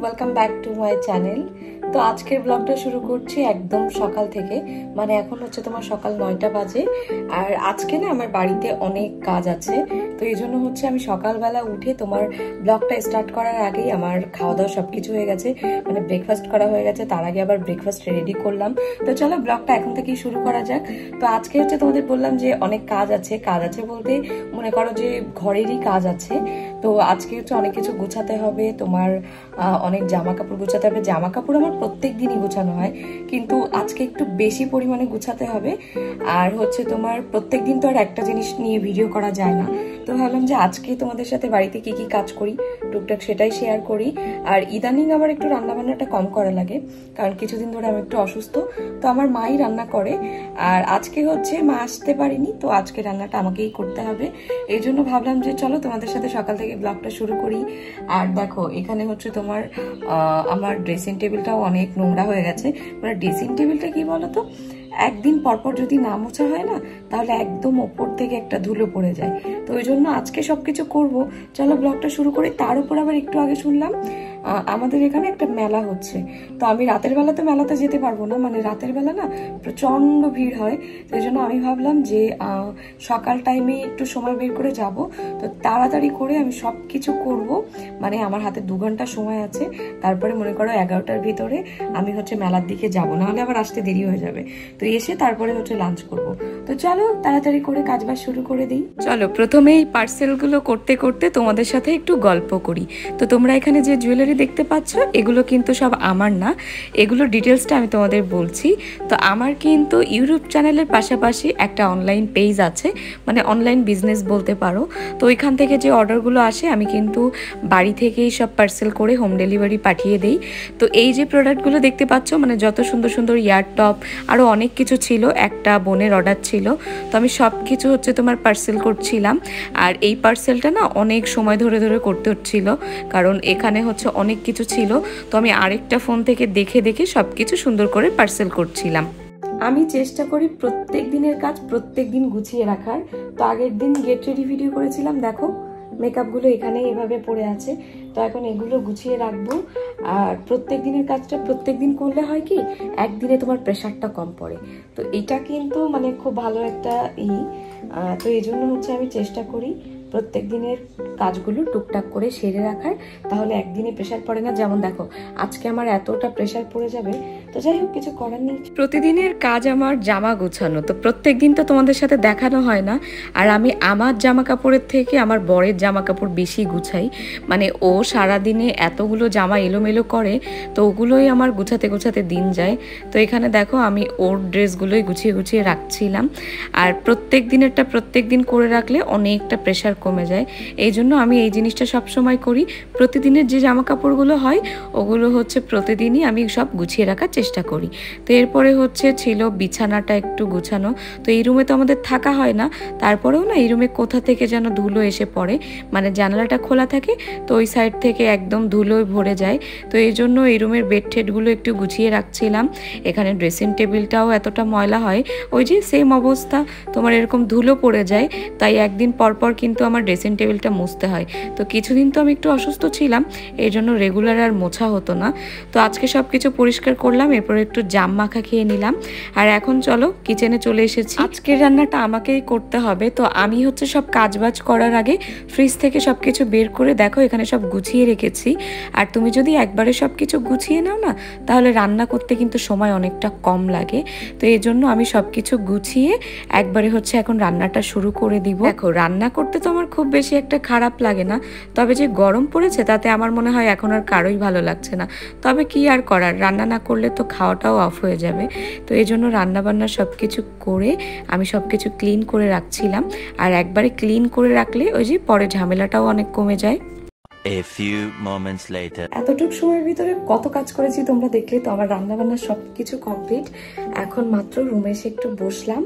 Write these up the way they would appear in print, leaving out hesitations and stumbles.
Welcome back to my channel. তো আজকের ব্লগটা শুরু করছি একদম সকাল থেকে, মানে এখন হচ্ছে তোমার সকাল 9টা বাজে। আর আজকে না আমার বাড়িতে অনেক কাজ আছে, তো এই জন্য হচ্ছে আমি সকালবেলা উঠে তোমার ব্লগটা স্টার্ট করার আগেই আমার খাওয়া দাওয়া সবকিছু হয়ে গেছে, মানে ব্রেকফাস্ট করা হয়ে গেছে, তার আগে আবার ব্রেকফাস্ট রেডি করলাম। তো চলো ব্লগটা এখন থেকেই শুরু করা যাক। তো আজকে হচ্ছে তোমাদের বললাম যে অনেক কাজ আছে বলতে মনে করো যে ঘরেরই কাজ আছে। তো আজকে হচ্ছে অনেক কিছু গোছাতে হবে, তোমার অনেক জামা কাপড় গোছাতে হবে। জামা কাপড় আমার প্রত্যেক দিনই গোছানো হয়, কিন্তু আজকে একটু বেশি পরিমাণে গোছাতে হবে। আর হচ্ছে তোমার প্রত্যেক দিন তো আর একটা জিনিস নিয়ে ভিডিও করা যায় না, তো ভাবলাম যে আজকে তোমাদের সাথে বাড়িতে কি কি কাজ করি টুকটাক সেটাই শেয়ার করি। আর ইদানিং আমার একটু রান্নাবান্নাটা কম করা লাগে, কারণ কিছুদিন ধরে আমি একটু অসুস্থ, তো আমার মাই রান্না করে। আর আজকে হচ্ছে মা আসতে পারিনি, তো আজকে রান্নাটা আমাকেই করতে হবে। এই জন্য ভাবলাম যে চলো তোমাদের সাথে সকাল থেকে ব্লগটা শুরু করি। আর দেখো এখানে হচ্ছে তোমার আমার ড্রেসিং টেবিলটাও অনেক নোংরা হয়ে গেছে। মানে ড্রেসিং টেবিলটা কি বলতো, একদিন পরপর যদি না মোছা হয় না, তাহলে একদম ওপর থেকে একটা ধুলো পড়ে যায়। তো ওই জন্য আজকে সবকিছু করব। চলো ব্লগটা শুরু করি। তার উপর আবার একটু আগে শুনলাম আমাদের এখানে একটা মেলা হচ্ছে। তো আমি রাতের বেলা তো মেলাতে যেতে পারবো না, মানে রাতের বেলা না প্রচন্ড ভিড় হয়। তো এই জন্য আমি ভাবলাম যে সকাল টাইমে একটু সময় বের করে যাব। তো তাড়াতাড়ি করে আমি সব কিছু করব, মানে আমার হাতে 2 ঘন্টা সময় আছে। তারপরে মনে করো 11টার ভিতরে আমি হচ্ছে মেলার দিকে যাব, নাহলে আবার আসতে দেরি হয়ে যাবে। তো এসে তারপরে হচ্ছে লাঞ্চ করব। তো চলো তাড়াতাড়ি করে কাজবাজ শুরু করে দিই। চলো প্রথমে এই পার্সেলগুলো করতে করতে তোমাদের সাথে একটু গল্প করি। তো তোমরা এখানে যে জুয়েলারি দেখতে পাচ্ছ, এগুলো কিন্তু সব আমার না, এগুলো ডিটেলসটা আমি তোমাদের বলছি। তো আমার কিন্তু ইউটিউব চ্যানেলের পাশাপাশি একটা অনলাইন পেজ আছে, মানে অনলাইন বিজনেস বলতে পারো। তো ওইখান থেকে যে অর্ডারগুলো আসে আমি কিন্তু বাড়ি থেকেই সব পার্সেল করে হোম ডেলিভারি পাঠিয়ে দিই। তো এই যে প্রোডাক্টগুলো দেখতে পাচ্ছ, মানে যত সুন্দর সুন্দর ইয়ার টপ আরও অনেক কিছু ছিল, একটা বোনের অর্ডার ছিল। তো আমি সব কিছু হচ্ছে তোমার পার্সেল করছিলাম। আর এই পার্সেলটা না অনেক সময় ধরে ধরে করতে হচ্ছিল, কারণ এখানে হচ্ছে অনেক কিছু ছিল। তো আমি আরেকটা ফোন থেকে দেখে দেখে সব কিছু সুন্দর করে পার্সেল করছিলাম। আমি চেষ্টা করি প্রত্যেক দিনের কাজ প্রত্যেক দিন গুছিয়ে রাখার। তো আগের দিন গেট রেডি ভিডিও করেছিলাম, দেখো মেকআপগুলো এখানে এভাবে পড়ে আছে। তো এখন এগুলো গুছিয়ে রাখবো। আর প্রত্যেক দিনের কাজটা প্রত্যেক দিন করলে হয় কি, একদিনে তোমার প্রেশারটা কম পড়ে। তো এটা কিন্তু মানে খুব ভালো একটা তো এই জন্য হচ্ছে আমি চেষ্টা করি প্রত্যেক দিনের কাজগুলো টুকটাক করে সেরে রাখার, তাহলে একদিনে প্রেশার পড়ে না। যেমন দেখো আজকে আমার এতটা প্রেশার পড়ে যাবে, তো যাই হোক কিছু করার নেই। প্রতিদিনের কাজ আমার জামা গোছানো, তো প্রত্যেক দিন তো তোমাদের সাথে দেখানো হয় না। আর আমি আমার জামা কাপড়ের থেকে আমার বরের জামা কাপড় বেশি গুছাই, মানে ও সারাদিনে এতগুলো জামা এলোমেলো করে, তো ওগুলোই আমার গুছাতে গুছাতে দিন যায়। তো এখানে দেখো আমি ওর ড্রেসগুলোই গুছিয়ে গুছিয়ে রাখছিলাম। আর প্রত্যেক দিনেরটা প্রত্যেক দিন করে রাখলে অনেকটা প্রেশার কমে যায়। এই জন্য আমি এই জিনিসটা সব সময় করি। প্রতিদিনের যে জামা কাপড়গুলো হয় ওগুলো হচ্ছে প্রতিদিনই আমি সব গুছিয়ে রাখার চেষ্টা করি। তো এরপরে হচ্ছে ছিল বিছানাটা একটু গুছানো। তো এই রুমে তো আমাদের থাকা হয় না, তারপরেও না এই রুমে কোথা থেকে যেন ধুলো এসে পড়ে, মানে জানালাটা খোলা থাকে তো ওই সাইড থেকে একদম ধুলোয় ভরে যায়। তো এই জন্য এই রুমের বেডশেটগুলো একটু গুছিয়ে রাখছিলাম। এখানে ড্রেসিং টেবিলটাও এতটা ময়লা হয়, ওই যে সেম অবস্থা, তোমার এরকম ধুলো পড়ে যায়। তাই একদিন পরপর কিন্তু আমার ড্রেসিং টেবিলটা মুছতে হয়। তো কিছুদিন তো আমি একটু অসুস্থ ছিলাম, এই জন্য রেগুলার আর মোছা হতো না। তো আজকে সব কিছু পরিষ্কার করলাম, এরপর একটু জাম মাখা খেয়ে নিলাম। আর এখন চলো কিচেনে চলে এসেছি। আজকের রান্নাটা আমাকেই করতে হবে। তো আমি হচ্ছে সব কাজবাজ করার আগে ফ্রিজ থেকে সব কিছু বের করে দেখো এখানে সব গুছিয়ে রেখেছি। আর তুমি যদি একবারে সব কিছু গুছিয়ে নাও না, তাহলে রান্না করতে কিন্তু সময় অনেকটা কম লাগে। তো এই জন্য আমি সব কিছু গুছিয়ে একবারে হচ্ছে এখন রান্নাটা শুরু করে দিব। দেখো রান্না করতে তো আমার খুব বেশি একটা খারাপ লাগে না, তবে যে গরম পড়েছে তাতে আমার মনে হয় এখন আর কারোই ভালো লাগছে না। তবে কি আর করার, রান্না না করলে তো খাওয়াটাও অফ হয়ে যাবে। তো এই জন্য রান্নাবান্না সব কিছু করে আমি সব কিছু ক্লিন করে রাখছিলাম। আর একবারে ক্লিন করে রাখলে ওই যে পরে ঝামেলাটাও অনেক কমে যায়। A few moments later. এতটুকু সময়ের ভিতরে কত কাজ করেছি তোমরা দেখলে। তো আমার রান্না বান্না সবকিছু কমপ্লিট। এখন মাত্র রুমে এসে একটু বসলাম।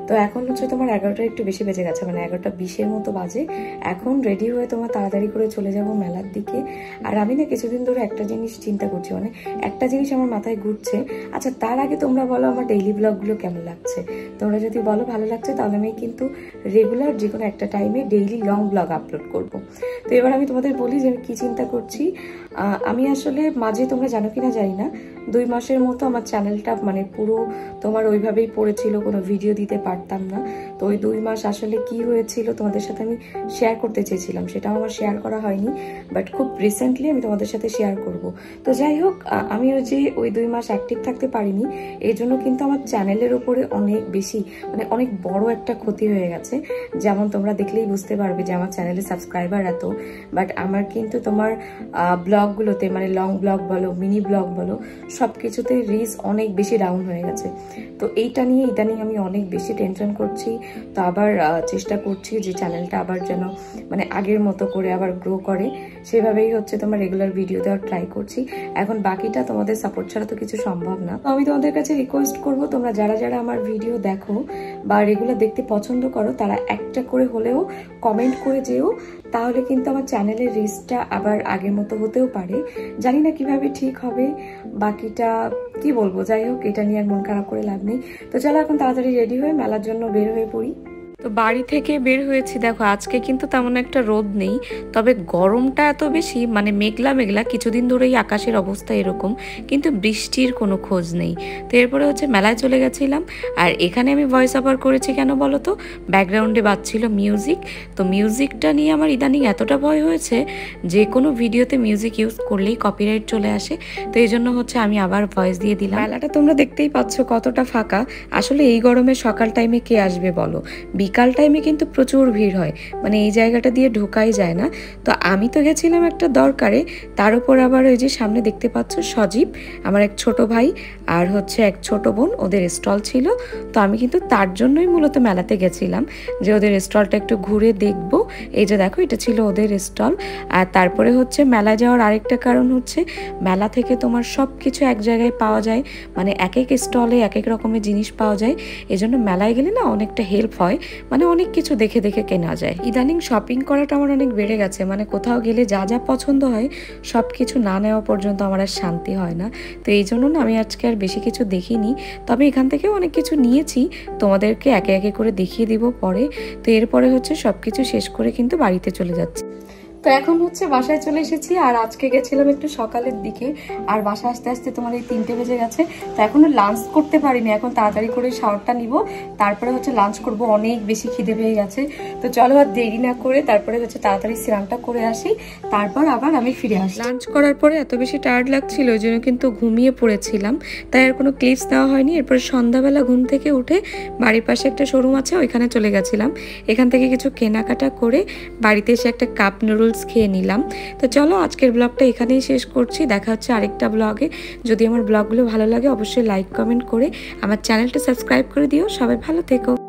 তো এখন হচ্ছে তোমার 11টা একটু বেশি বেজে গেছে, মানে 11টা 20-এর মতো বাজে। এখন রেডি হয়ে তোমার তাড়াতাড়ি করে চলে যাব মেলার দিকে। আর আমি না কিছুদিন ধরে একটা জিনিস চিন্তা করছি, মানে একটা জিনিস আমার মাথায় ঘুরছে। আচ্ছা তার আগে তোমরা বলো আমার ডেইলি ব্লগগুলো কেমন লাগছে। তোমরা যদি বলো ভালো লাগছে তাহলে আমি কিন্তু রেগুলার যে কোনো একটা টাইমে ডেইলি লং ব্লগ আপলোড করব। তো এবার আমি তোমাদের বলি যে আমি কী চিন্তা করছি। আমি আসলে মাঝে, তোমরা জানো কিনা জানি না, 2 মাসের মতো আমার চ্যানেলটা মানে পুরো তোমার ওইভাবেই পড়েছিল, কোনো ভিডিও দিতে পারতাম না। তো ওই 2 মাস আসলে কি হয়েছিল তোমাদের সাথে আমি শেয়ার করতে চেয়েছিলাম, সেটাও আমার শেয়ার করা হয়নি, বাট খুব রিসেন্টলি আমি তোমাদের সাথে শেয়ার করব। তো যাই হোক, আমি ওই 2 মাস অ্যাক্টিভ থাকতে পারিনি, এই জন্য কিন্তু আমার চ্যানেলের উপরে অনেক বেশি মানে অনেক বড় একটা ক্ষতি হয়ে গেছে। যেমন তোমরা দেখলেই বুঝতে পারবে যে আমার চ্যানেলে সাবস্ক্রাইবার এত, বাট আমার কিন্তু তোমার ব্লগগুলোতে মানে লং ব্লগ বলো, মিনি ব্লগ বলো, সব কিছুতে রিচ অনেক বেশি ডাউন হয়ে গেছে। তো এইটা নিয়ে ইদানিং আমি অনেক বেশি টেনশন করছি। তো আবার চেষ্টা করছি যে চ্যানেলটা আবার যেন মানে আগের মতো করে আবার গ্রো করে, সেভাবেই হচ্ছে তোমার রেগুলার ভিডিও দেওয়ার ট্রাই করছি। এখন বাকিটা তোমাদের সাপোর্ট ছাড়া তো কিছু সম্ভব না। তো আমি তোমাদের কাছে রিকোয়েস্ট করব, তোমরা যারা যারা আমার ভিডিও দেখো বা রেগুলার দেখতে পছন্দ করো, তারা একটা করে হলেও কমেন্ট করে যেও, তাহলে কিন্তু আমার চ্যানেলের রিচটা আবার আগের মতো হতেও পারে। জানি না কিভাবে ঠিক হবে, বাকিটা কি বলবো। যাই হোক, এটা নিয়ে আর মন খারাপ করে লাভ নেই। তো চলো এখন তাড়াতাড়ি রেডি হয়ে মেলার জন্য বের হয়ে পড়ি। তো বাড়ি থেকে বের হয়েছি, দেখো আজকে কিন্তু তেমন একটা রোদ নেই, তবে গরমটা এত বেশি, মানে মেঘলা মেঘলা, কিছুদিন ধরেই আকাশের অবস্থা এরকম, কিন্তু বৃষ্টির কোনো খোঁজ নেই। তো এরপরে হচ্ছে মেলায় চলে গেছিলাম। আর এখানে আমি ভয়েস ওভার করেছি কেন বলো তো, ব্যাকগ্রাউন্ডে বাজছিল মিউজিক। তো মিউজিকটা নিয়ে আমার ইদানিং এতটা ভয় হয়েছে, যে কোনো ভিডিওতে মিউজিক ইউজ করলেই কপিরাইট চলে আসে। তো এই জন্য হচ্ছে আমি আবার ভয়েস দিয়ে দিলাম। মেলাটা তোমরা দেখতেই পাচ্ছ কতটা ফাঁকা। আসলে এই গরমে সকাল টাইমে কে আসবে বলো, বিকাল টাইমে কিন্তু প্রচুর ভিড় হয়, মানে এই জায়গাটা দিয়ে ঢোকাই যায় না। তো আমি তো গেছিলাম একটা দরকারে, তার উপর আবার ওই যে সামনে দেখতে পাচ্ছ সজীব, আমার এক ছোট ভাই আর হচ্ছে এক ছোট বোন, ওদের স্টল ছিল। তো আমি কিন্তু তার জন্যই মূলত মেলাতে গেছিলাম, যে ওদের স্টলটা একটু ঘুরে দেখব। এই যে দেখো, এটা ছিল ওদের স্টল। আর তারপরে হচ্ছে মেলায় যাওয়ার আরেকটা কারণ হচ্ছে, মেলা থেকে তোমার সব কিছু এক জায়গায় পাওয়া যায়, মানে এক এক স্টলে এক এক রকমের জিনিস পাওয়া যায়। এজন্য মেলায় গেলে না অনেকটা হেল্প হয়, মানে অনেক কিছু দেখে দেখে কেনা যায়। ইদানিং শপিং করাটা আমার অনেক বেড়ে গেছে, মানে কোথাও গেলে যা যা পছন্দ হয় সব কিছু না নেওয়া পর্যন্ত আমার আর শান্তি হয় না। তো এই জন্য না আমি আজকে আর বেশি কিছু দেখিনি, তবে এখান থেকেও অনেক কিছু নিয়েছি, তোমাদেরকে একে একে করে দেখিয়ে দিব পরে। তো এরপরে হচ্ছে সব কিছু শেষ করে কিন্তু বাড়িতে চলে যাচ্ছি। তো এখন হচ্ছে বাসায় চলে এসেছি, আর আজকে গেছিলাম একটু সকালের দিকে, আর বাসা আসতে আসতে তোমার এই 3টে বেজে গেছে। তো এখনো লাঞ্চ করতে পারিনি, এখন তাড়াতাড়ি করে শাওয়ারটা নিব, তারপরে হচ্ছে লাঞ্চ করব। অনেক বেশি খিদে পেয়ে গেছে। তো চলো আর দেরি না করে তারপরে হচ্ছে তাড়াতাড়ি স্নানটা করে আসি, তারপর আবার আমি ফিরে আসি। লাঞ্চ করার পরে এত বেশি টায়ার্ড লাগছিল, ওই জন্য কিন্তু ঘুমিয়ে পড়েছিলাম, তাই আর কোনো ক্লিপস নেওয়া হয়নি। এরপরে সন্ধ্যাবেলা ঘুম থেকে উঠে বাড়ির পাশে একটা শোরুম আছে, ওইখানে চলে গেছিলাম। এখান থেকে কিছু কেনাকাটা করে বাড়িতে এসে একটা কাপ নুডলস খেয়ে নিলাম। তো চলো আজকের ব্লগটা এখানেই শেষ করছি, দেখা হচ্ছে আরেকটা ব্লগে। যদি আমার ব্লগগুলো ভালো লাগে অবশ্যই লাইক কমেন্ট করে আমার চ্যানেলটা সাবস্ক্রাইব করে দিও। সবাই ভালো থেকো।